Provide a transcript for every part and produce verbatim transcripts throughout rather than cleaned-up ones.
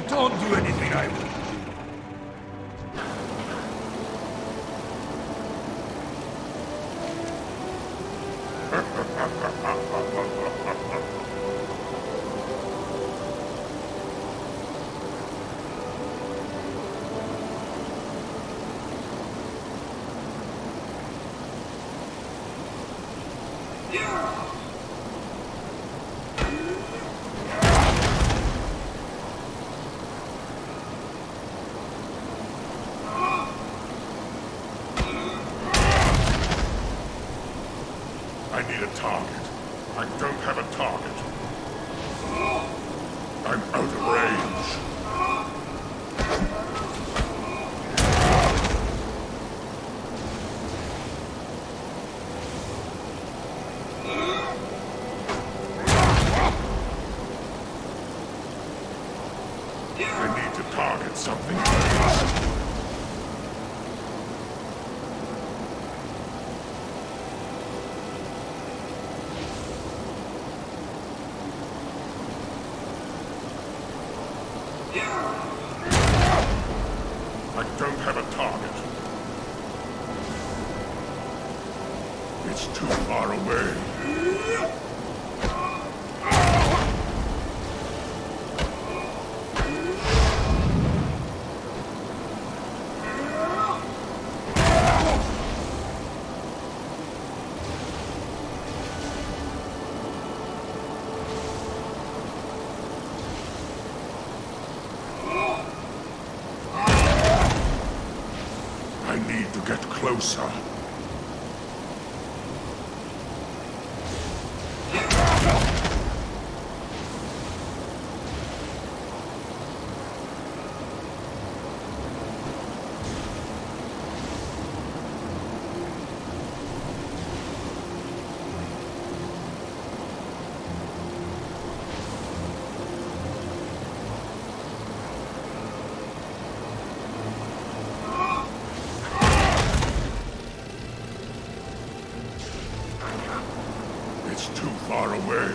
Don't do anything I wouldn't do. I need a target. I don't have a target. I'm out of range. I need to target something. I don't have a target. It's too far away. I need to get closer. It's too far away.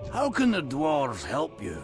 How can the dwarves help you?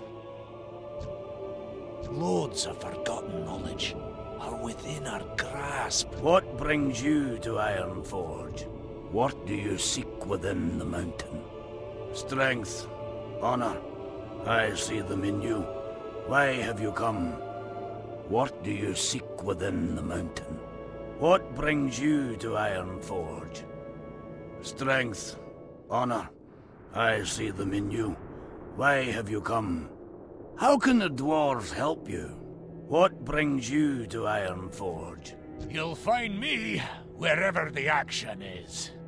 Loads of forgotten knowledge are within our grasp. What brings you to Ironforge? What do you seek within the mountain? Strength, honor, I see them in you. Why have you come? What do you seek within the mountain? What brings you to Ironforge? Strength, honor, I see them in you. Why have you come? How can the dwarves help you? What brings you to Ironforge? You'll find me wherever the action is.